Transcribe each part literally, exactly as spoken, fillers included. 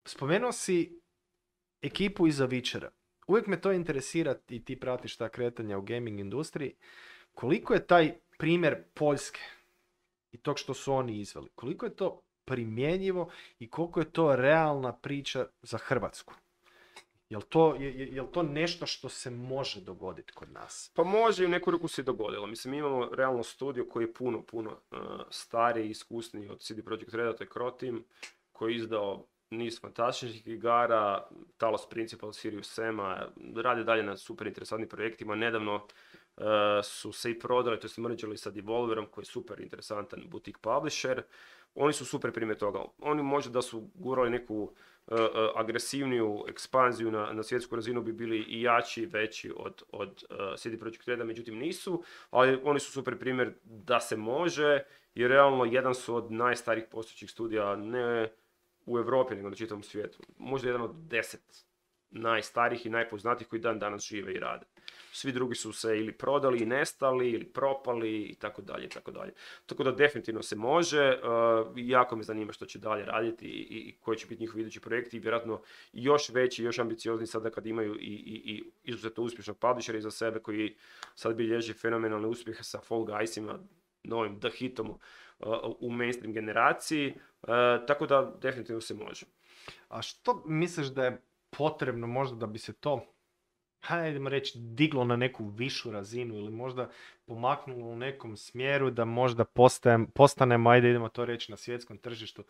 spomenuo si ekipu iza Witchera. Uvijek me to interesira i ti pratiš ta kretanja u gaming industriji. Koliko je taj primjer Poljske i tog što su oni izveli, koliko je to primjenjivo i koliko je to realna priča za Hrvatsku? Jel to, je, jel to nešto što se može dogoditi kod nas? Pa može i u neku ruku se dogodilo. Mislim, mi imamo realno studio koji je puno, puno uh, stariji i iskusniji od C D Projekt Reda, to je Croteam, koji je izdao niz fantastičnih igara, Talos Principle, Sirius Sema, radi dalje na super interesantnim projektima. Nedavno uh, su se i prodali, to je mergeli sa Devolverom, koji je super interesantan boutique publisher. Oni su super primjer toga. Oni možda da su gurali neku uh, uh, agresivniju ekspanziju na, na svjetsku razinu bi bili i jači, veći od, od uh, C D Projekt Reda, međutim nisu, ali oni su super primjer da se može i realno jedan su od najstarijih postojećih studija, ne u Europi nego na čitavom svijetu. Možda jedan od deset najstarijih i najpoznatijih koji dan danas žive i rade. Svi drugi su se ili prodali i nestali, ili propali i tako dalje i tako dalje. Tako da definitivno se može. Uh, jako me zanima što će dalje raditi i, i koji će biti njihovi idući projekti i vjerojatno još veći, još ambiciozni sada kad imaju i, i, i izuzetno uspješnog publishera iza sebe koji sad bilježi fenomenalne uspjehe sa Fall Guysima, novim The Hitom uh, u mainstream generaciji. Uh, tako da definitivno se može. A što misliš da je potrebno možda da bi se to, hajdemo reći, diglo na neku višu razinu ili možda pomaknulo u nekom smjeru da možda postajem, postanemo, ajde idemo to reći na svjetskom tržištu,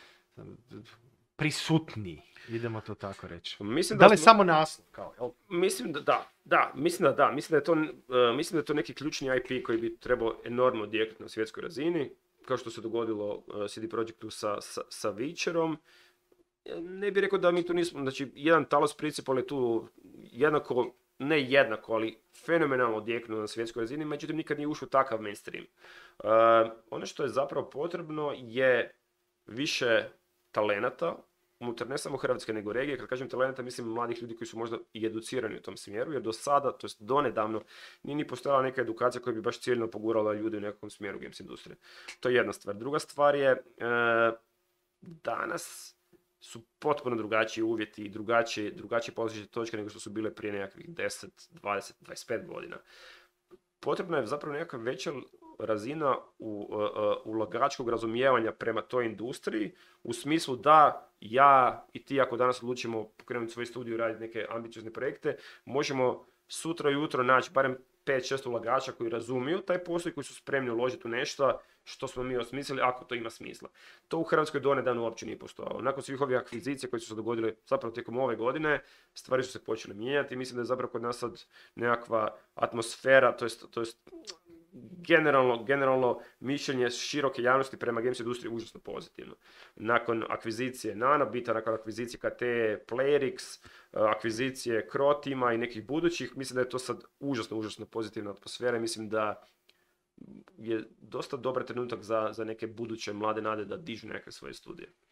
prisutniji, idemo to tako reći. Mislim da, da da li smo... samo naslov? Kao, jel? Mislim da da, da, mislim da da, mislim da je to, uh, mislim da je to neki ključni I P koji bi trebao enormno odjeknuti na svjetskoj razini, kao što se dogodilo uh, C D Projektu sa, sa, sa Witcherom. Ne bih rekao da mi tu nismo, znači jedan Talos Principle je tu jednako, ne jednako, ali fenomenalno odjeknuo na svjetskoj razini, međutim nikad nije ušao takav mainstream. Uh, ono što je zapravo potrebno je više talenata, unutar ne samo Hrvatske nego regije. Kad kažem talenata, mislim mladih ljudi koji su možda i educirani u tom smjeru, jer do sada, to jest donedavno, nije ni postojala neka edukacija koja bi baš ciljno pogurala ljude u nekakvom smjeru games industrije. To je jedna stvar. Druga stvar je, uh, danas su potpuno drugačiji uvjeti i drugačije, drugačije polazište točke nego što su bile prije nekakvih deset, dvadeset, dvadeset pet godina. Potrebna je zapravo nekakva veća razina u, uh, uh, ulagačkog razumijevanja prema toj industriji, u smislu da ja i ti ako danas odlučimo pokrenuti svoj studiju i raditi neke ambiciozne projekte, možemo sutra jutro naći barem pet šest ulagača koji razumiju taj posao i koji su spremni uložiti u nešto što smo mi osmislili, ako to ima smisla. To u Hrvatskoj donedavno uopće nije postojalo. Nakon svih ovih akvizicija koje su se dogodile zapravo tijekom ove godine, stvari su se počele mijenjati i mislim da je zapravo kod nas sad nekakva atmosfera, to jest, to jest generalno, generalno mišljenje široke javnosti prema games industriji užasno pozitivno. Nakon akvizicije Nanobita, nakon akvizicije K T, Playrix, akvizicije Croteama i nekih budućih, mislim da je to sad užasno, užasno pozitivna atmosfera i mislim da je dosta dobar trenutak za, za neke buduće mlade nade da dižu neke svoje studije.